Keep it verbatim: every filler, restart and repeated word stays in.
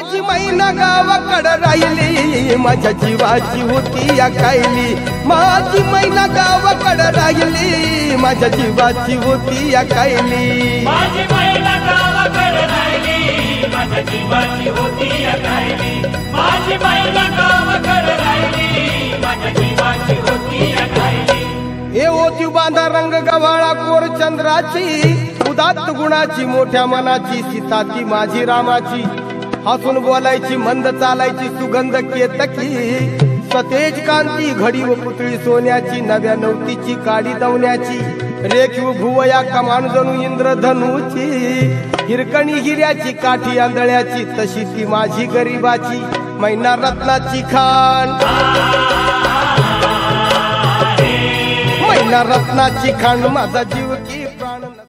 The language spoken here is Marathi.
माझी मैना गावाकडे राहिली माझ्या जीवाची होती या कायली माझी मैना गावाकडे राहिली माझ्या जीवाची होती या कायली माझी मैना गावाकडे राहिली माझ्या जीवाची होती या कायली माझी मैना गावाकडे राहिली माझ्या जीवाची होती या कायली ए ओती बांधा रंग गव्हाळा कोर चंद्राची उदात्त गुणाची मोठ्या मनाची सीता ती माझी रामाची हसून बोलायची मंद चालायची सुगंध केतकी सतेज कांती घडी व पुतळी सोन्याची नव्या नवतीची काडी दवण्याची रेखीव भुवया कमान जणू इंद्रधनुची हिरकणी हिऱ्याची काठी आंधळ्याची तशी ती माझी गरीबाची मैना रत्नाची खान मैना रत्नाची खान माझा जीव की